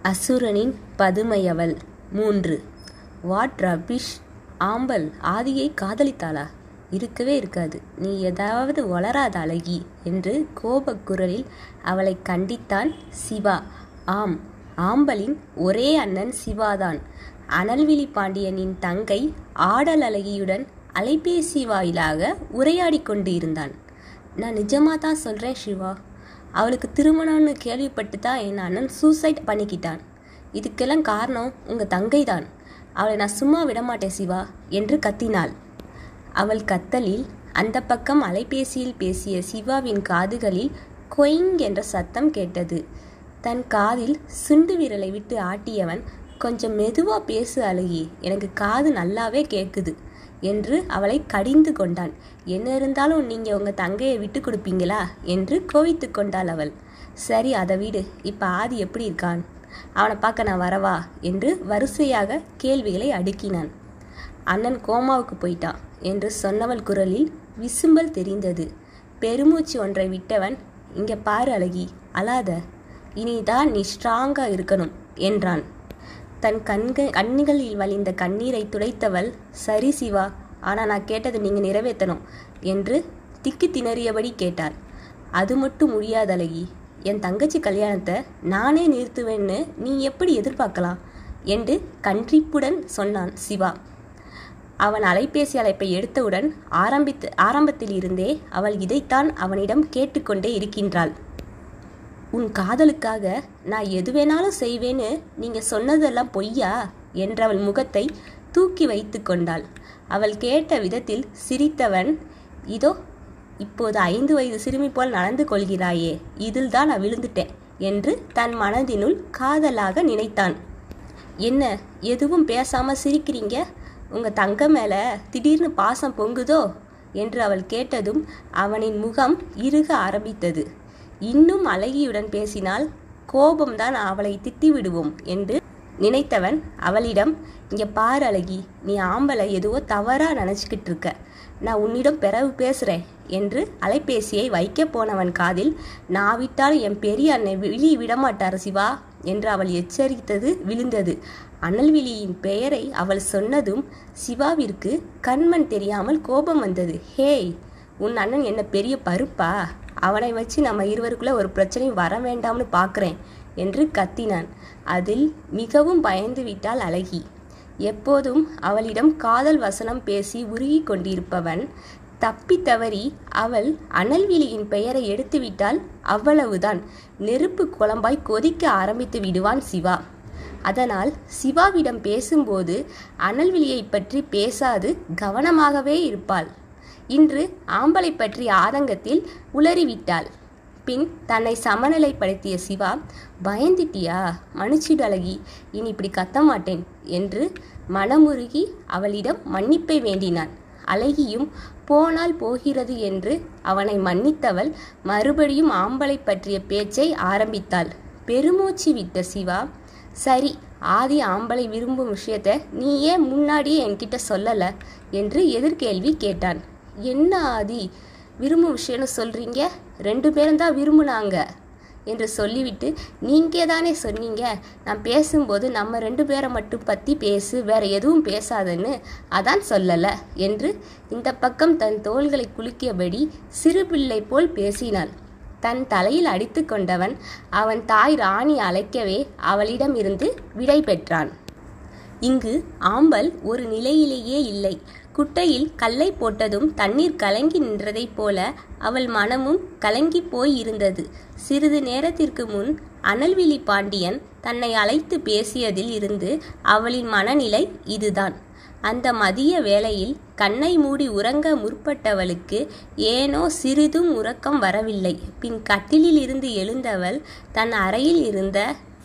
அசுரனின் பதுமையவள் 3. What rubbish! ஆம்பல் ஆதியை காதலித்தாளா? இருக்கவே இருக்காது. நீ ஏதாவது வளராத அழகி என்று கோபக்குரலில் அவளை கண்டித்தான் சிவா. ஆம், ஆம்பலின் ஒரே அண்ணன் சிவாதான். அனல்விழி பாண்டியனின் தங்கை ஆடல் அழகியுடன் அலைபேசி வாயிலாக உரையாடி கொண்டு இருந்தான். நான் நிஜமாக தான் சொல்கிறேன் சிவா. அவளுக்கு திருமணம்னு கேள்விப்பட்டு தான் என் அண்ணன் சூசைட் பண்ணிக்கிட்டான். இதுக்கெல்லாம் காரணம் உங்கள் தங்கை தான். அவளை நான் சும்மா விடமாட்டேன் சிவா என்று கத்தினாள். அவள் கத்தலில் அந்த பக்கம் அலைபேசியில் பேசிய சிவாவின் காதுகளில் கொயிங் என்ற சத்தம் கேட்டது. தன் காதில் சுண்டு விரலை விட்டு ஆட்டியவன், கொஞ்சம் மெதுவா பேசு அழகி, எனக்கு காது நல்லாவே கேட்குது என்று அவளை கடிந்து கொண்டான். என்ன இருந்தாலும் நீங்கள் உங்கள் தங்கையை விட்டு கொடுப்பீங்களா என்று கோவித்து கொண்டாள் அவள். சரி, அதை விடு. இப்போ ஆதி எப்படி இருக்கான்? அவனை பார்க்க நான் வரவா என்று வரிசையாக கேள்விகளை அடுக்கினான். அண்ணன் கோமாவுக்கு போயிட்டான் என்று சொன்னவள் குரலில் விசும்பல் தெரிந்தது. பெருமூச்சு ஒன்றை விட்டவன், இங்கே பாரு அழகி, அழாத, இனிதான் நீ ஸ்ட்ராங்கா இருக்கணும் என்றான். தன் கண்களில் வழிந்த கண்ணீரை துடைத்தவள், சரி சிவா, ஆனால் நான் கேட்டது நீங்கள் நிறைவேற்றணும் என்று திக்கி திணறியபடி கேட்டாள். அது மட்டும் முடியாத அழகி. என் தங்கச்சி கல்யாணத்தை நானே நிறுத்துவேன்னு நீ எப்படி எதிர்பார்க்கலாம் என்று கன்றிப்புடன் சொன்னான் சிவா. அவன் அலைபேசி அழைப்பை எடுத்தவுடன் ஆரம்பத்தில் இருந்தே அவள் இதைத்தான் அவனிடம் கேட்டுக்கொண்டே இருக்கின்றாள். உன் காதலுக்காக நான் எது வேணாலும் செய்வேன்னு நீங்கள் சொன்னதெல்லாம் பொய்யா என்றவள் முகத்தை தூக்கி வைத்து கொண்டாள். அவள் கேட்ட விதத்தில் சிரித்தவன், இதோ இப்போது 5 வயது சிறுமி போல் நடந்து கொள்கிறாயே, இதில் தான் நான் விழுந்துட்டேன் என்று தன் மனதினுள் காதலாக நினைத்தான். என்ன எதுவும் பேசாமல் சிரிக்கிறீங்க? உங்கள் தங்க மேலே திடீர்னு பாசம் பொங்குதோ என்று அவள் கேட்டதும் அவனின் முகம் இறுக ஆரம்பித்தது. இன்னும் அழகியுடன் பேசினால் கோபம்தான் அவளை திட்டிவிடுவோம் என்று நினைத்தவன் அவளிடம், இங்கே பாரு அழகி, நீ ஆம்பளை எதுவோ தவறாக நினச்சிக்கிட்டு இருக்க, நான் உன்னிடம் பிறகு பேசுகிறேன் என்று அலைபேசியை வைக்க போனவன் காதில், நான் விட்டாலும் என் பெரிய அன்னை விழி விடமாட்டார் சிவா என்று அவள் எச்சரித்தது விழுந்தது. அனல்விழியின் பெயரை அவள் சொன்னதும் சிவாவிற்கு கண்மண் தெரியாமல் கோபம் வந்தது. ஹேய், உன் அண்ணன் என்ன பெரிய பருப்பா? அவனை வச்சு நம்ம இருவருக்குள்ள ஒரு பிரச்சனை வர வேண்டாம்னு பார்க்குறேன் என்று கத்தினான். அதில் மிகவும் பயந்து விட்டாள் அழகி. எப்போதும் அவளிடம் காதல் வசனம் பேசி உருகி கொண்டிருப்பவன் தப்பி தவறி அவள் அனல்விழியின் பெயரை எடுத்துவிட்டால் அவ்வளவுதான், நெருப்பு குழம்பாய் கொதிக்க ஆரம்பித்து விடுவான் சிவா. அதனால் சிவாவிடம் பேசும்போது அனல்விழியை பற்றி பேசாது கவனமாகவே இருப்பாள். இன்று ஆம்பளை பற்றிய ஆதங்கத்தில் உளறிவிட்டாள். பின் தன்னை சமநிலைப்படுத்திய சிவா, பயந்துட்டியா? மன்னிச்சிடு அழகி, இனி இப்படி கத்த மாட்டேன் என்று மனமுருகி அவளிடம் மன்னிப்பை வேண்டினான். அழகியும் போனால் போகிறது என்று அவனை மன்னித்தவள் மறுபடியும் ஆம்பளை பற்றிய பேச்சை ஆரம்பித்தாள். பெருமூச்சு விட்ட சிவா, சரி, ஆதி ஆம்பளை விரும்பும் விஷயத்தை நீ ஏன் முன்னாடியே என்கிட்ட சொல்லலை என்று எதிர்கேள்வி கேட்டான். என்ன ஆதி விரும்பும் விஷயம்னு சொல்கிறீங்க? 2 பேரும் தான் விரும்புனாங்க என்று சொல்லிவிட்டு, நீங்கள் தானே சொன்னீங்க நான் பேசும்போது நம்ம 2 பேரை மட்டும் பற்றி பேசு, வேற எதுவும் பேசாதன்னு, அதான் சொல்லலை என்று இந்த பக்கம் தன் தோள்களை குலுக்கியபடி சிறு பிள்ளை போல் பேசினாள். தன் தலையில் அடித்து கொண்டவன் அவன் தாய் ராணி அழைக்கவே அவளிடம் இருந்து விடை பெற்றான். இங்கு ஆம்பல் ஒரு நிலையிலேயே இல்லை. குட்டையில் கல்லை போட்டதும் தண்ணீர் கலங்கி நின்றதைப் போல அவள் மனமும் கலங்கி போய் இருந்தது. சிறிது நேரத்திற்கு முன் அனல்விழி பாண்டியன் தன்னை அழைத்து பேசியதில் இருந்து அவளின் மனநிலை இதுதான். அந்த மதிய வேளையில் கண்ணை மூடி உறங்க முற்பட்டவளுக்கு ஏனோ சிறிதும் உறக்கம் வரவில்லை. பின் கட்டிலில் இருந்து எழுந்தவள் தன் அறையில் இருந்த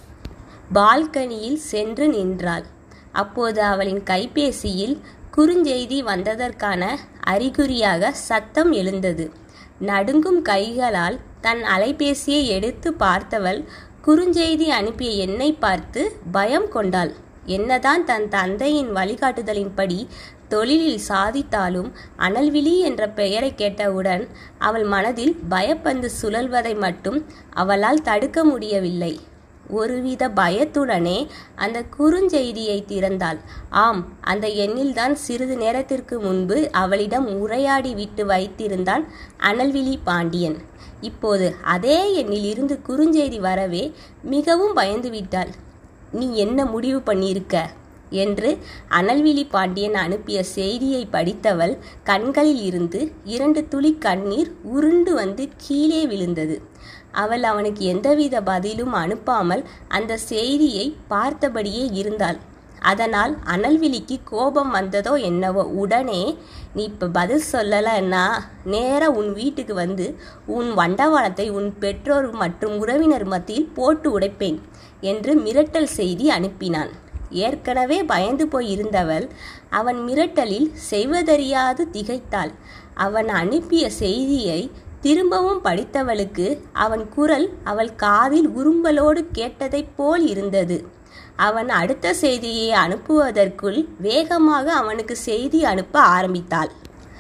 பால்கனியில் சென்று நின்றாள். அப்போது அவளின் கைபேசியில் குறுஞ்செய்தி வந்ததற்கான அறிகுறியாக சத்தம் எழுந்தது. நடுங்கும் கைகளால் தன் அலைபேசியை எடுத்து பார்த்தவள் குறுஞ்செய்தி அனுப்பிய எண்ணை பார்த்து பயம் கொண்டாள். என்னதான் தன் தந்தையின் வழிகாட்டுதலின்படி தொழிலில் சாதித்தாலும் அனல்விழி என்ற பெயரை கேட்டவுடன் அவள் மனதில் பயப்பந்து சுழல்வதை மட்டும் அவளால் தடுக்க முடியவில்லை. ஒருவித பயத்துடனே அந்த குறுஞ்செய்தியை திறந்தாள். ஆம், அந்த எண்ணில்தான் சிறிது நேரத்திற்கு முன்பு அவளிடம் உரையாடி விட்டு வைத்திருந்தான் அனல்விழி பாண்டியன். இப்போது அதே எண்ணில் இருந்து குறுஞ்செய்தி வரவே மிகவும் பயந்து விட்டாள். நீ என்ன முடிவு பண்ணியிருக்க என்று அனல்விழி பாண்டியன் அனுப்பிய செய்தியை படித்தவள் கண்களில் இருந்து 2 துளி கண்ணீர் உருண்டு வந்து கீழே விழுந்தது. அவள் அவனுக்கு எந்தவித பதிலும் அனுப்பாமல் அந்த செய்தியை பார்த்தபடியே இருந்தாள். அதனால் அனல்விழிக்கு கோபம் வந்ததோ என்னவோ. உடனே, நீ இப்போ பதில் சொல்லலைன்னா நேராக உன் வீட்டுக்கு வந்து உன் வண்டவாளத்தை உன் பெற்றோர் மற்றும் உறவினர் மத்தியில் போட்டு உடைப்பேன் என்று மிரட்டல் செய்தி அனுப்பினான். ஏற்கனவே பயந்து போய் இருந்தவள் அவன் மிரட்டலில் செய்வதறியாது திகைத்தாள். அவன் அனுப்பிய செய்தியை திரும்பவும் படித்தவளுக்கு அவன் குரல் அவள் காதில் உரும்பலோடு கேட்டதைப் போல் இருந்தது. அவன் அடுத்த செய்தியை அனுப்புவதற்குள் வேகமாக அவனுக்கு செய்தி அனுப்ப ஆரம்பித்தாள்.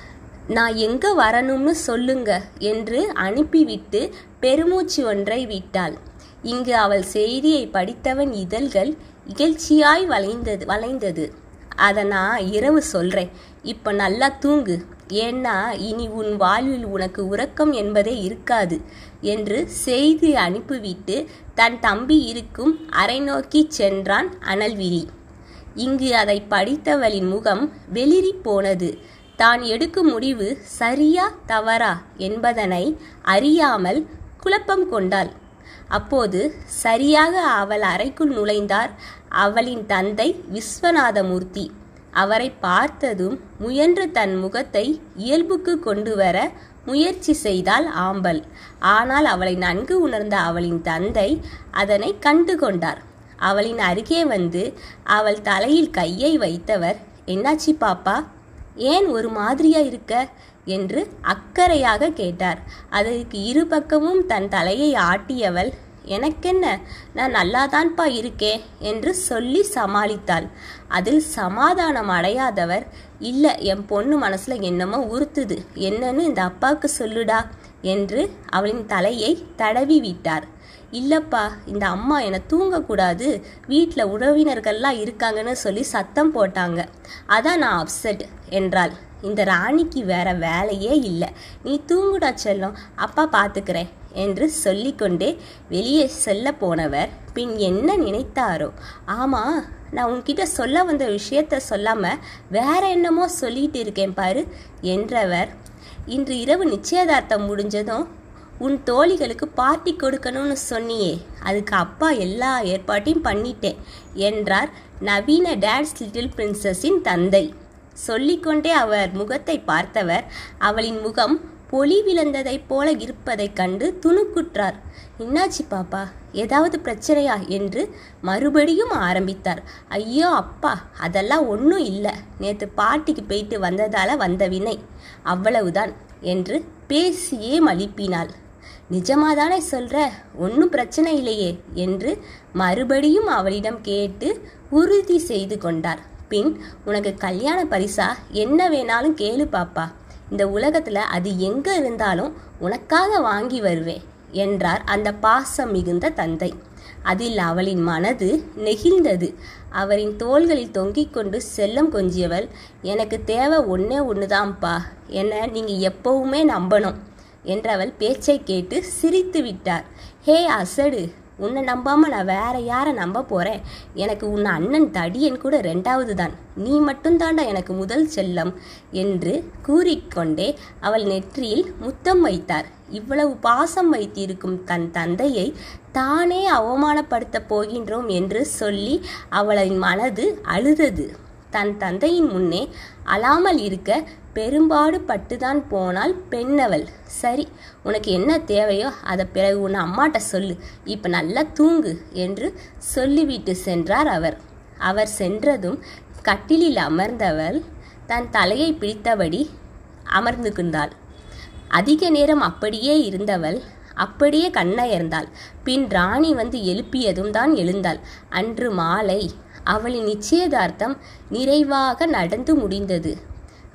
நான் எங்க வரணும்னு சொல்லுங்க என்று அனுப்பிவிட்டு பெருமூச்சு ஒன்றை விட்டாள். இங்கு அவள் செய்தியை படித்தவன் இதழ்கள் இகழ்ச்சியாய் வளைந்தது. அதை நான் இரவு சொல்றேன், இப்ப நல்லா தூங்கு, ஏன்னா இனி உன் வாழ்வில் உனக்கு உறக்கம் என்பதே இருக்காது என்று செய்தி அனுப்பிவிட்டு தன் தம்பி இருக்கும் அறை நோக்கி சென்றான் அனல்விழி. இங்கு அதை படித்தவளின் முகம் வெளிரி போனது. தான் எடுக்கும் முடிவு சரியா தவறா என்பதனை அறியாமல் குழப்பம் கொண்டாள். அப்போது சரியாக அவள் அறைக்குள் நுழைந்தார் அவளின் தந்தை விஸ்வநாதமூர்த்தி. அவரை பார்த்ததும் முயன்று தன் முகத்தை இயல்புக்கு கொண்டு வர முயற்சி செய்தாள் ஆம்பல். ஆனால் அவளை நன்கு உணர்ந்த அவளின் தந்தை அதனை கண்டு கொண்டார். அவளின் அருகே வந்து அவள் தலையில் கையை வைத்தவர், என்னாச்சி பாப்பா, ஏன் ஒரு மாதிரியா இருக்க என்று அக்கறையாக கேட்டார். அதற்கு இரு பக்கமும் தன் தலையை ஆட்டியவள், எனக்கென்ன, நான் நல்லாதான்ப்பா இருக்கேன் என்று சொல்லி சமாளித்தாள். அதில் சமாதானம் அடையாதவர், இல்லை, என் பொண்ணு மனசுல என்னமோ உறுத்துது, என்னன்னு இந்த அப்பாவுக்கு சொல்லுடா என்று அவளின் தலையை தடவி விட்டார். இல்லப்பா, இந்த அம்மா என்னை தூங்கக்கூடாது, வீட்டில் உறவினர்கள்லாம் இருக்காங்கன்னு சொல்லி சத்தம் போட்டாங்க, அதான் நான் அப்செட் என்றாள். இந்த ராணிக்கு வேற வேலையே இல்லை, நீ தூங்குடா செல்லம், அப்பா பார்த்துக்கிறேன் என்று சொல்லிக்கொண்டே வெளியே செல்ல போனவர் பின் என்ன நினைத்தாரோ, ஆமா, நான் உன்கிட்ட சொல்ல வந்த விஷயத்த சொல்லாம வேற என்னமோ சொல்லிட்டு இருக்கேன் பாரு என்றவர், இன்று இரவு நிச்சயதார்த்தம் முடிஞ்சதும் உன் தோழிகளுக்கு பார்ட்டி கொடுக்கணும்னு சொன்னியே, அதுக்கு அப்பா எல்லா ஏற்பாட்டையும் பண்ணிட்டேன் என்றார் நவீன டாட்ஸ் லிட்டில் பிரின்சஸின் தந்தை. சொல்லிக்கொண்டே அவர் முகத்தை பார்த்தவர் அவளின் முகம் பொலி விழுந்ததைப் போல இருப்பதைக் கண்டு துணுக்குற்றார். என்னாச்சு பாப்பா, ஏதாவது பிரச்சனையா என்று மறுபடியும் ஆரம்பித்தார். ஐயோ அப்பா, அதெல்லாம் ஒன்றும் இல்லை, நேற்று பார்ட்டிக்கு போயிட்டு வந்ததால வந்த வினை, அவ்வளவுதான் என்று பேசியே மலிப்பினாள். நிஜமாதானே சொல்ற, ஒன்றும் பிரச்சனை இல்லையே என்று மறுபடியும் அவளிடம் கேட்டு உறுதி செய்து கொண்டார். பின், உனக்கு கல்யாண பரிசா என்ன வேணாலும் கேளு பாப்பா, இந்த உலகத்துல அது எங்க இருந்தாலும் உனக்காக வாங்கி வருவேன் என்றார் அந்த பாசம் மிகுந்த தந்தை. அதில் அவளின் மனது நெகிழ்ந்தது. அவரின் தோள்களில் தொங்கிக் கொண்டு செல்லம் கொஞ்சியவள், எனக்கு தேவை ஒன்னே ஒண்ணுதான்ப்பா, என்ன நீங்க எப்பவுமே நம்பணும் என்றவள் பேச்சை கேட்டு சிரித்து விட்டார். ஹே அசடு, உன்னை நம்பாம நான் வேற யாரை நம்ப போறேன், எனக்கு உன் அண்ணன் தடியன் கூட 2வது தான், நீ மட்டும்தாண்டா எனக்கு முதல் செல்லம் என்று கூறிக்கொண்டே அவள் நெற்றியில் முத்தம் வைத்தார். இவ்வளவு பாசம் வைத்திருக்கும் தன் தந்தையை தானே அவமானப்படுத்த போகின்றோம் என்று சொல்லி அவளின் மனது அழுதது. தன் தந்தையின் முன்னே அழாமல் இருக்க பெரும்பாடு பட்டுதான் போனாள் பெண்ணவள். சரி, உனக்கு என்ன தேவையோ அதை பிறகு உன் அம்மாட்ட சொல்லு, இப்ப நல்லா தூங்கு என்று சொல்லிவிட்டு சென்றார் அவர். அவர் சென்றதும் கட்டிலில் அமர்ந்தவள் தன் தலையை பிடித்தபடி அமர்ந்து கொண்டாள். அதிக நேரம் அப்படியே இருந்தவள் அப்படியே கண்ணயர்ந்தாள். பின் ராணி வந்து எழுப்பியதும் தான் எழுந்தாள். அன்று மாலை அவளின் நிச்சயதார்த்தம் நிறைவாக நடந்து முடிந்தது.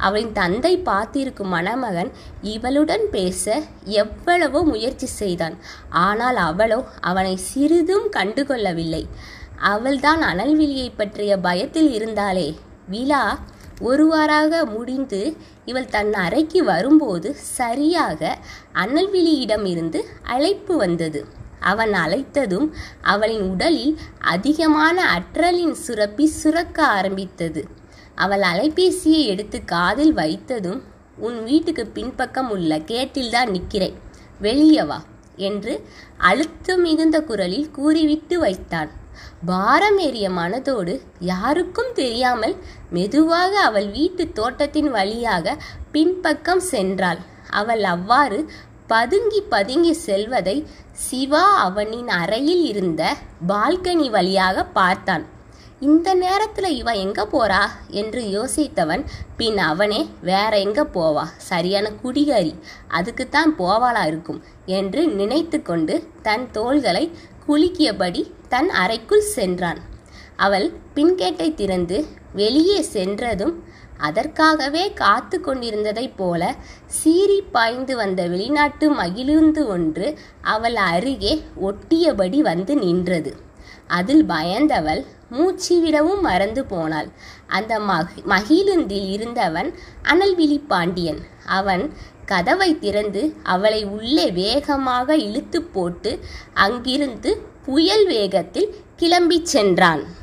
அவளின் தந்தை பார்த்திருக்கும் மணமகன் இவளுடன் பேச எவ்வளவோ முயற்சி செய்தான். ஆனால் அவளோ அவனை சிறிதும் கண்டுகொள்ளவில்லை. அவள்தான் அனல்விழியை பற்றிய பயத்தில் இருந்தாளே. விழா ஒருவாறாக முடிந்து இவள் தன் அறைக்கு வரும்போது சரியாக அனல்விழியிடமிருந்து அழைப்பு வந்தது. அவன் அழைத்ததும் அவளின் உடலில் அதிகமான அட்ரலின் சுரப்பி சுரக்க ஆரம்பித்தது. அவள் அலைபேசியை எடுத்து காதில் வைத்ததும், உன் வீட்டுக்கு பின்பக்கம் உள்ள கேட்டில்தான் நிற்கிறேன், வெளியே வா என்று அழுத்தம் மிகுந்த குரலில் கூறிவிட்டு வைத்தான். பாரம் ஏறிய மனதோடு யாருக்கும் தெரியாமல் மெதுவாக அவள் வீட்டு தோட்டத்தின் வழியாக பின்பக்கம் சென்றாள். அவள் அவ்வாறு பதுங்கி பதுங்கி செல்வதை சிவா அவனின் அறையில் இருந்த பால்கனி வழியாக பார்த்தான். இந்த நேரத்துல இவ எங்க போறா என்று யோசித்தவன் பின் அவனே வேற எங்க போவா, சரியான குடிகாரி, அதுக்குத்தான் போவாளா இருக்கும் என்று நினைத்து கொண்டு தன் தோள்களை குலுக்கியபடி தன் அறைக்குள் சென்றான். அவள் பின்கேட்டை திறந்து வெளியே சென்றதும் அதற்காகவே காத்து கொண்டிருந்ததைப் போல சீறி பாய்ந்து வந்த வெளிநாட்டு மகிழுந்து ஒன்று அவள் அருகே ஒட்டியபடி வந்து நின்றது. அதில் பயந்தவள் மூச்சு விடவும் மறந்து போனாள். அந்த மகிழுந்தில் இருந்தவன் அனல்விழி பாண்டியன். அவன் கதவை திறந்து அவளை உள்ளே வேகமாக இழுத்து போட்டு அங்கிருந்து புயல் வேகத்தில் கிளம்பி சென்றான்.